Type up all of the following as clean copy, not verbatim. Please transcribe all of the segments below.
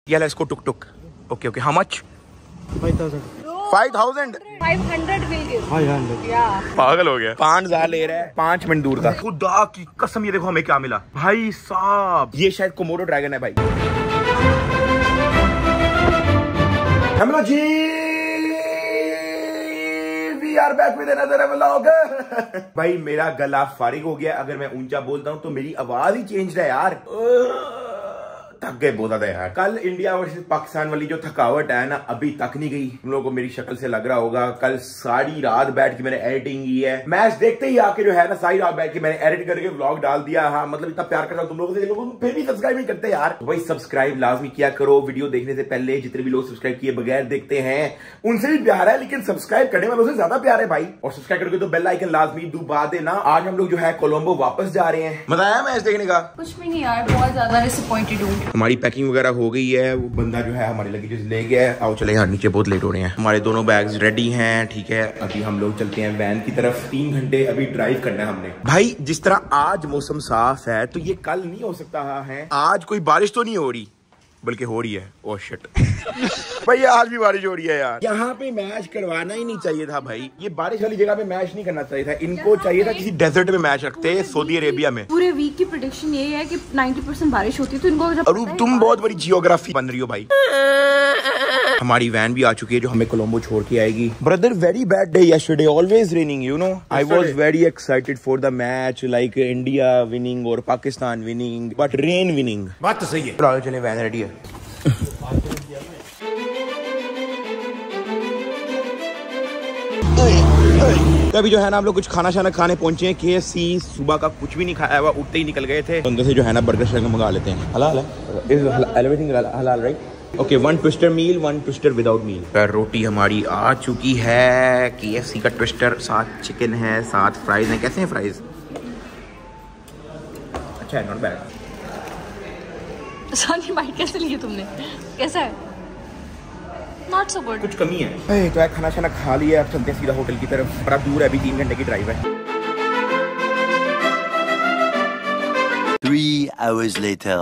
Yeah, let's go tuk tuk. Okay, okay. How much? 5,000. 5,000. 500 will give. 500. Yeah. पागल हो गया। 5,000 ले रहा है 5 मिनट दूर का। खुदा की कसम, ये देखो हमें क्या मिला भाई साहब। ये शायद कोमोडो ड्रैगन है भाई। हेलो जी, we are back with another vlog. भाई मेरा गला फारिग हो गया। अगर मैं ऊंचा बोलता हूँ तो मेरी आवाज ही चेंज है यार। थक गए बहुत ज्यादा यार। कल इंडिया वर्सेस पाकिस्तान वाली जो थकावट है ना, अभी तक नहीं गई। तुम लोगों को मेरी शक्ल से लग रहा होगा। कल सारी रात बैठ के मैंने एडिटिंग की है। मैच देखते ही आके जो है ना, सारी रात बैठ के मैंने एडिट करके व्लॉग डाल दिया। हाँ मतलब इतना प्यार करता हूं तुम लोगों से, लोगों फिर भी सब्सक्राइब नहीं करते यार। तो भाई सब्सक्राइब लाजमी किया करो। वीडियो देखने से पहले जितने भी लोग सब्सक्राइब किए बगैर देखते हैं उनसे भी प्यार है, लेकिन सब्सक्राइब करने वालों से ज्यादा प्यार है भाई। और सब्सक्राइब करोगे तो बेल आइकन लाजमी दबा देना। आज हम लोग जो है कोलंबो वापस जा रहे हैं। मजा आया मैच देखने का? कुछ भी नहीं यार, बहुत ज्यादा डिसअपॉइंटेड हूँ। हमारी पैकिंग वगैरह हो गई है। वो बंदा जो है हमारे लगेजेस ले गया है। आओ चले यार नीचे, बहुत लेट हो रहे हैं। हमारे दोनों बैग्स रेडी हैं, ठीक है। अभी हम लोग चलते हैं वैन की तरफ। 3 घंटे अभी ड्राइव करना है हमने। भाई जिस तरह आज मौसम साफ है तो ये कल नहीं हो सकता है। आज कोई बारिश तो नहीं हो रही, बल्कि हो रही है। Oh shit. भाई आज भी बारिश हो रही है यार। यहाँ पे मैच करवाना ही नहीं चाहिए था भाई। ये बारिश वाली जगह पे मैच नहीं करना चाहिए था। इनको चाहिए था किसी डेजर्ट में मैच रखते, सऊदी अरेबिया में। पूरे वीक की प्रेडिक्शन ये है कि 90% बारिश होती है, तो इनको जब अरे तुम बहुत बड़ी जियोग्राफी बन रही हो भाई। हमारी वैन भी आ चुकी है जो हमें कोलंबो छोड़ के आएगी। Brother very bad day yesterday, always raining you know. I was very excited for the match, like India winning और Pakistan winning, but rain winning. बात तो सही है। चले वैन रेडी है। तो अभी जो है ना हम लोग कुछ खाना शाना खाने पहुंचे हैं। KFC सुबह का कुछ भी नहीं खाया हुआ, उठते ही निकल गए थे। अंदर से जो है ना बर्गर शर्गर मंगा लेते हैं। हलाल है, एवरीथिंग हलाल right. Okay, 1 twister meal, 1 twister without meal. रोटी हमारी आ चुकी है। KFC का ट्विस्टर, साथ चिकन है, साथ फ्राइज है। कैसे हैं फ्राइज? अच्छा है, नॉट बैड। सॉरी बाइट कैसे लिए तुमने? कैसा है? Not so good. कुछ कमी है। तो खाना शाना खा लिया, अब चलते हैं सीधा होटल की तरफ। बड़ा दूर है, अभी 3 घंटे की ड्राइव है। 3 hours later.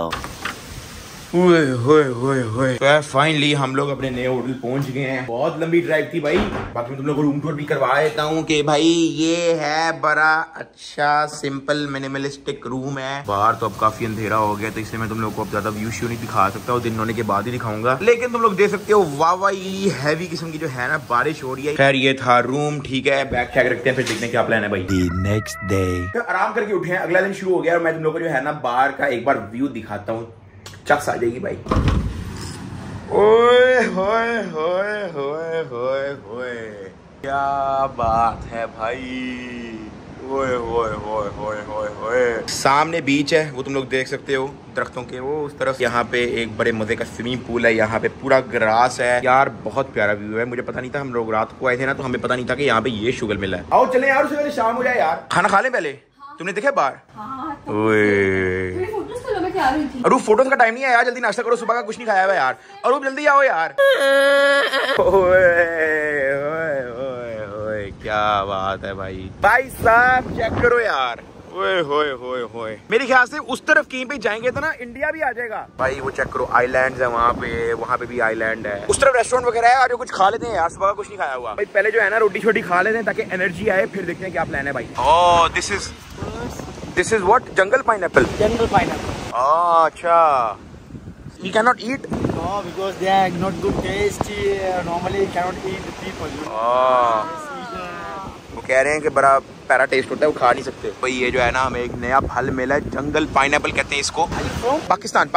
तो फाइनली हम लोग अपने नए होटल पहुंच गए हैं। बहुत लंबी ड्राइव थी भाई। बाकी मैं तुम लोग को रूम टूर भी करवा देता हूँ कि भाई ये है बड़ा अच्छा सिंपल मिनिमलिस्टिक रूम है। बाहर तो अब काफी अंधेरा हो गया, तो इसलिए मैं तुम लोग को अब ज्यादा व्यू श्यू नहीं दिखा सकता हूँ। दिन होने के बाद ही दिखाऊंगा, लेकिन तुम लोग देख सकते हो वावाई हैवी किस्म की जो है ना बारिश हो रही है। खैर ये था रूम, ठीक है। बैग चेक रखते हैं, फिर देखते हैं क्या प्लान है भाई। The next day. तो आराम करके उठे हैं, अगला दिन शुरू हो गया और मैं तुम लोग को जो है ना बाहर का एक बार व्यू दिखाता हूँ। चक्स आ जाएगी भाई। ओए होए होए होए होए होए, क्या बात है भाई। ओए होए होए होए होए होए। सामने बीच है, वो तुम लोग देख सकते हो दरख्तों के वो उस तरफ। यहाँ पे एक बड़े मजे का स्विमिंग पूल है। यहाँ पे पूरा ग्रास है यार, बहुत प्यारा व्यू है। मुझे पता नहीं था, हम लोग रात को आए थे ना, तो हमें पता नहीं था कि यहाँ पे ये शुगर मिला है। आओ चले यार, उससे पहले शाम हो जाए यार। खाना खा ले पहले। तुमने देखा बाहर? अरे फोटोज का टाइम नहीं है यार, जल्दी नाश्ता करो। सुबह का कुछ नहीं खाया हुआ यार। और जल्दी आओ यार। ओए क्या बात है भाई। भाई साहब चेक करो यार। ओए होए होए होए। मेरे ख्याल से उस तरफ कहीं पे जाएंगे तो ना इंडिया भी आ जाएगा भाई। वो चेक करो, आइलैंड्स है वहाँ पे भी आइलैंड है। उस तरफ रेस्टोरेंट वगैरह है। आज कुछ खा लेते हैं यार, सुबह का कुछ नहीं खाया हुआ भाई। पहले जो है ना रोटी छोटी खा लेते हैं ताकि एनर्जी आए, फिर देखते हैं क्या प्लान है भाई। Oh this is what? Jungle pineapple. Jungle pineapple. अच्छा, we cannot eat? No, because they are not good tasty. Normally cannot eat the people. वो कह रहे हैं कि बड़ा पैरा टेस्ट होता है, वो खा नहीं सकते भाई। ये जो है ना हमें एक नया फल मिला है, जंगल पाइनएप्पल कहते हैं इसको। Pakistan.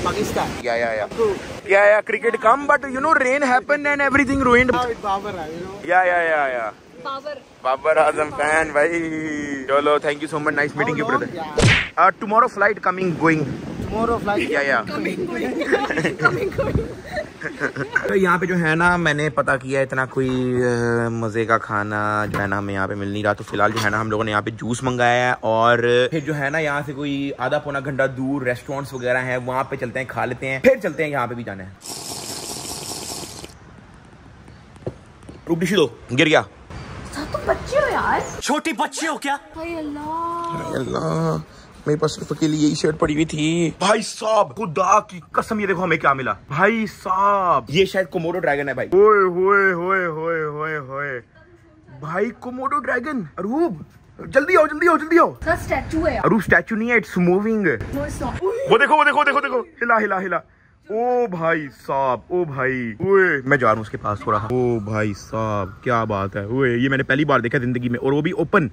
Yeah cricket come, but you know rain happen and everything ruined. Yeah Babar Azam fan भाई। चलो thank you so much, nice meeting you brother. Tomorrow flight coming going. Tomorrow flight. या तो यहाँ पे जो है ना मैंने पता किया, इतना कोई मजे का खाना जो है ना हमें यहाँ पे मिल नहीं रहा। तो फिलहाल जो है ना हम लोगों ने यहाँ पे जूस मंगाया है, और फिर जो है ना यहाँ से कोई आधा पौना घंटा दूर रेस्टोरेंट्स वगैरह हैं, वहाँ पे चलते हैं, खा लेते हैं, फिर चलते हैं। यहाँ पे भी जाना है। रुक डिशी दो, गिर गया। तुम बच्चे हो यार, छोटी बच्ची हो क्या? हाय अल्लाह। अल्लाह मेरे पास सिर्फ के लिए यही शर्ट पड़ी हुई थी। भाई साहब खुदा की कसम, ये देखो हमें क्या मिला भाई साहब, ये शायद कोमोडो ड्रैगन है भाई। ओए होए होए होए होए होए भाई, कोमोडो ड्रैगन। अरूब जल्दी आओ जल्दी आओ जल्दी आओ। स्टैचू है। अरूब स्टैचू नहीं है, इट्स मूविंग। वो देखो वो देखो वो देखो देखो, हिला हिला हिला। ओ भाई साहब, ओ भाई, ओए मैं जा रहा हूँ उसके पास थोड़ा। ओ भाई साहब क्या बात है, ओए ये मैंने पहली बार देखा जिंदगी में, और वो भी ओपन।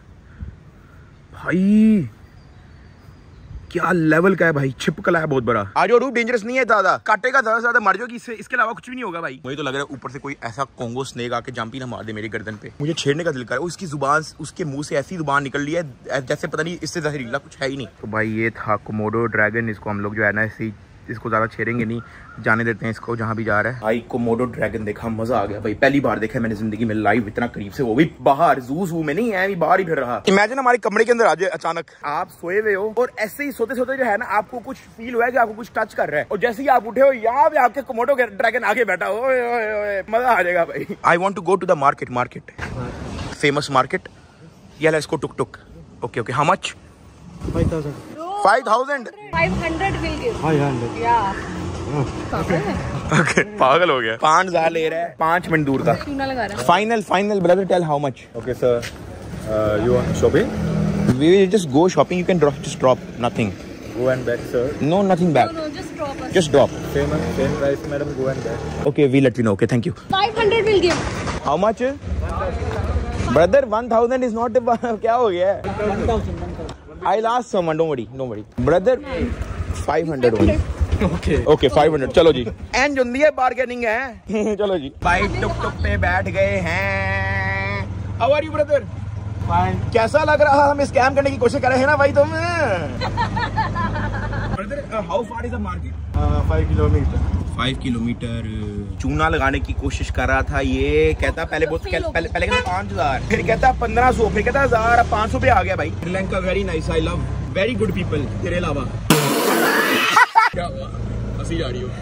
भाई क्या लेवल का है भाई, छिपकला है बहुत बड़ा। आज और डेंजरस नहीं है ज्यादा, काटेगा ज्यादा मर जाओगी, इसके अलावा कुछ भी नहीं होगा भाई। मुझे तो लग रहा है ऊपर से कोई ऐसा कोंगो स्नेक आके जंप ही ना मार दे मेरी गर्दन पे। मुझे छेड़ने का दिल कर रहा है। उसकी जुबान, उसके मुंह से ऐसी जुबान निकल रही है जैसे पता नहीं इससे जहरीला कुछ है ही नहीं। तो भाई ये था कोमोडो ड्रैगन, इसको हम लोग जो है ना ऐसे इसको ज्यादा छेड़ेंगे नहीं, जाने देते हैं इसको जहां भी जा रहा है। भाई कोमोडो ड्रैगन देखा, मजा आ गया भाई, पहली बार देखा मैंने जिंदगी में लाइव इतना करीब से, वो भी बाहर जू में नहीं है, बाहर ही फिर रहा। इमेजिन हमारे कमरे के अंदर आ जाए अचानक, आप सोए हुए हो और ऐसे ही सोते सोते जो है ना आपको कुछ फील हुआ है कि आपको कुछ टच कर रहा है, और जैसे ही आप उठे हो यहाँ पे आपके कोमोडो ड्रैगन आगे बैठा हो, मजा आ जाएगा भाई। I want to go to the market famous market. Yeah let's go tuk tuk. Okay okay, how much? 5,000. 5,000? 500 will give. 500. Yeah. Okay, पागल हो गया। 5,000 ले रहा है, 5 मिनट दूर था। क्यों ना लगा रहा? Final brother, tell how much? Okay, sir. You want shopping? We will just go shopping. You can just drop nothing. Go and back, sir. No, nothing back. No, just drop us. Just drop. Same price, madam. Go and back. Okay, we let you know. Okay, thank you. 500 will give. How much? Brother, 1,000 is not the क्या हो गया? 1,000. I'll ask someone. Don't worry. Brother, 500 only. Okay, 500. चलो जी। And जुंदी है, bargaining है। चलो जी। भाई टुक टुक पे बैठ गए हैं। How are you, brother? Fine. कैसा लग रहा? हम स्कैम करने की कोशिश कर रहे हैं ना भाई तुम। Brother, how far is the market? 5 kilometer. 5 kilometre. चूना लगाने की कोशिश कर रहा था ये, कहता पहले कहता 5,000, फिर कहता 1,500, फिर कहता 1,000, 500 पे आ गया भाई। Sri Lanka very nice, I love very good people. तेरे अलावा क्या हुआ? हंसी जा रही हो?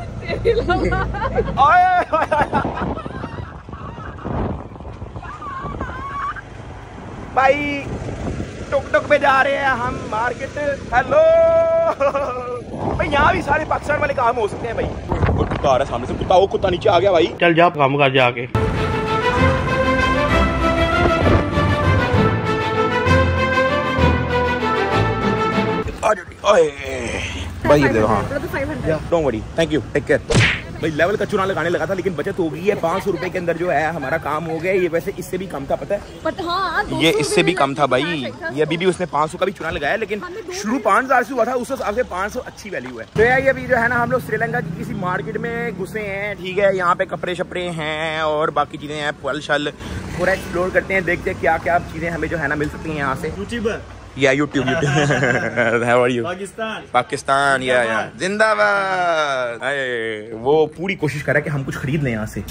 भाई टुक टुक पे जा रहे हैं हम मार्केट। हेलो भाई, यहाँ भी सारे पाकिस्तान वाले काम हो सकते हैं भाई। और कुत्ता आ रहा है सामने से, कुत्ता, वो कुत्ता नीचे आ गया भाई। चल जा काम कर जाके। भाई ये देखो, हाँ don't worry, thank you, take care. भाई लेवल का चूना लगाने लगा था, लेकिन बचत हो गई है। 500 रुपए के अंदर जो है हमारा काम हो गया। ये वैसे इससे भी कम था, पता है? हाँ, ये इससे भी कम था भाई। ये अभी भी उसने 500 का भी चूना लगाया, लेकिन शुरू 5,000 से हुआ था। उस हिसाब से 500 अच्छी वैल्यू है। तो यार अभी जो है ना हम लोग श्रीलंका की किसी मार्केट में घुसे हैं, ठीक है। यहाँ पे कपड़े शपड़े हैं और बाकी चीजें हैं, फल शल पूरा एक्सप्लोर करते हैं, देखते हैं क्या क्या चीजें हमें जो है ना मिल सकती हैं यहाँ से। या YouTube How are you? Pakistan या जिंदाबाद। वो पूरी कोशिश कर रहा है कि हम कुछ खरीद लें यहाँ से।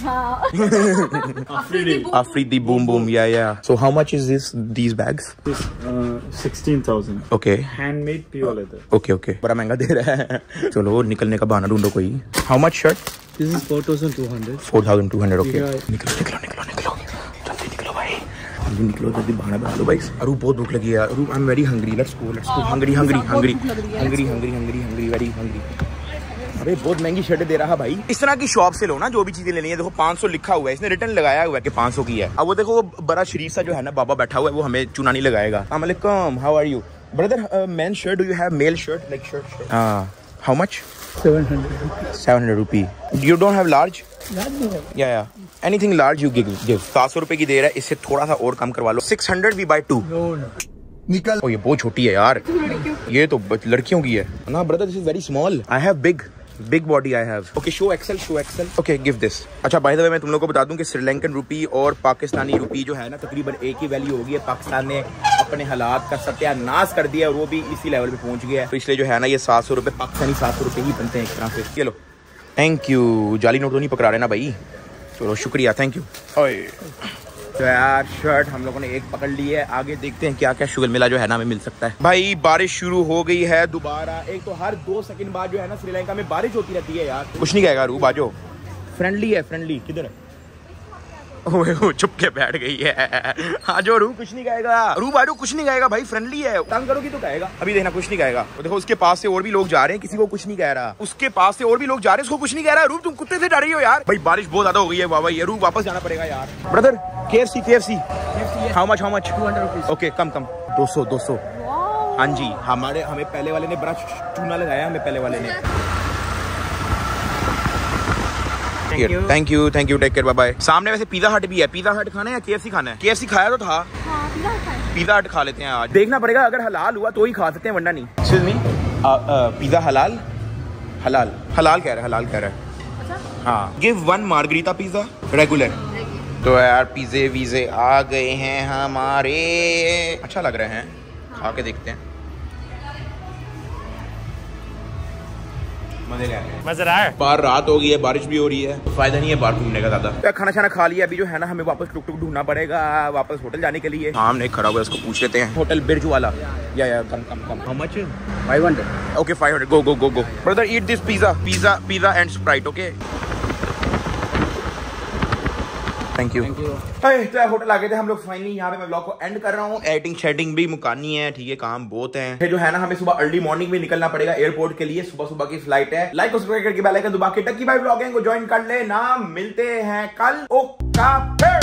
Afridi boom boom, yeah. So how much is these bags? 16,000. Okay. Handmade pure leather. Okay. बड़ा महंगा दे रहा है। चलो निकलने का बहाना ढूंढो कोई। How much shirt? This is 4,200. 4,200. Okay. निकलो जल्दी निकलो भाई, जल्दी बहाना बना लो भाई। अरू बहुत भूख लगी है यार। अरू I am very hungry, let's go hungry very hungry. अबे बहुत महंगी शर्ट दे रहा भाई। इस तरह की शॉप से लो ना जो भी चीजें लेनी है। देखो 500 लिखा हुआ है, इसने रिटर्न लगाया हुआ है कि 500 की है। अब वो देखो वो बड़ा शरीफ सा जो है ना बाबा बैठा हुआ है, वो हमें चूना नहीं लगाएगा। अस्सलाम वालेकुम, how are you brother? Men shirt, do you have male shirt like shirt? How much? 700 rupee. You don't have large? Yeah. Anything large you give. 700 रुपए की दे रहा है, इससे थोड़ा सा और कम करवा लो। 600 we buy 2. निकल। ये बहुत छोटी है यार, ये तो लड़कियों की है ना brother. This is very small. I have big body I have. Okay, show excel. Okay, give this. अच्छा बाय द वे मैं तुम लोगों को बता दूं कि श्रीलंकन रुपी और पाकिस्तानी रुपी जो है ना तकरीबन एक ही वैल्यू होगी। पाकिस्तान ने अपने हालात का सत्यानाश कर दिया और वो भी इसी लेवल पे पहुंच गया है। तो इसलिए जो है ना ये 700 रुपए पाकिस्तानी 700 रुपए ही बनते हैं एक तरह से। चलो थैंक यू। जाली नोट तो नहीं पकड़ा रहे ना भाई? चलो शुक्रिया, थैंक यू। तो यार शर्ट हम लोगों ने एक पकड़ ली है, आगे देखते हैं क्या क्या शुगर मिला जो है ना हमें मिल सकता है। भाई बारिश शुरू हो गई है दोबारा। एक तो हर 2 सेकंड बाद जो है ना श्रीलंका में बारिश होती रहती है यार। कुछ नहीं कहेगा रू, बाजो फ्रेंडली है, फ्रेंडली। किधर है चुप के बैठ गई है। हाँ जो रूह कुछ नहीं कहेगा, रूह भाई कुछ नहीं कहेगा भाई, फ्रेंडली है, तंग करोगी तो कहेगा। अभी देखना कुछ नहीं कहेगा। तो देखो उसके पास से और भी लोग जा रहे हैं, किसी को कुछ नहीं कह रहा। उसके पास से और भी लोग जा रहे हैं, उसको कुछ नहीं कह रहा। रूह तुम कुत्ते से डर रही हो यार। भाई बारिश बहुत ज्यादा हो गई है बाबा, ये रूह वापस जाना पड़ेगा यार। Brother KFC how much 200 rupees. Okay कम 200। हाँ जी, हमें पहले वाले ने बड़ा चूना लगाया, हमें पहले वाले ने। Thank you take care, bye bye. सामने वैसे पिज़्ज़ा हट भी है। पिज़्ज़ा हट खाना है या KFC खाना है? KFC खाया तो था। पिज़्ज़ा हट खा लेते हैं आज। देखना पड़ेगा, अगर हलाल हुआ तो ही खा सकते हैं, वरना नहीं। एक्सक्यूज मी, पिज़्ज़ा हलाल कह रहा है। हाँ, गिव 1 मार्गरीटा पिज़्ज़ा रेगुलर। तो यार पिज़्ज़े वीज़े आ गए हैं हमारे, अच्छा लग रहे हैं, खा के देखते हैं। मजा रहा है। बाहर रात हो गई है, बारिश भी हो रही है, तो फायदा नहीं है बाहर घूमने का ज्यादा। तो खाना खा लिया, अभी जो है ना हमें वापस टुक ढूंढना पड़ेगा, वापस होटल जाने के लिए। सामने खड़ा हुआ है, उसको पूछ लेते हैं। होटल बिरजू वाला। या कम। How much? 500। Okay 500। Go. Brother eat this pizza and Sprite. Okay thank you. तो होटल आ गए थे हम लोग फाइनली। यहाँ पे मैं ब्लॉग को एंड कर रहा हूँ। एडिटिंग शेडिंग भी मुकानी है, ठीक है, काम बहुत है। फिर जो है ना हमें सुबह अर्ली मॉर्निंग में निकलना पड़ेगा एयरपोर्ट के लिए। सुबह की फ्लाइट है। लाइक और सब्सक्राइब करके बेल आइकन दबा के टक्की भाई ब्लॉगिंग को ज्वाइन कर ले ना। मिलते हैं कल। ओका।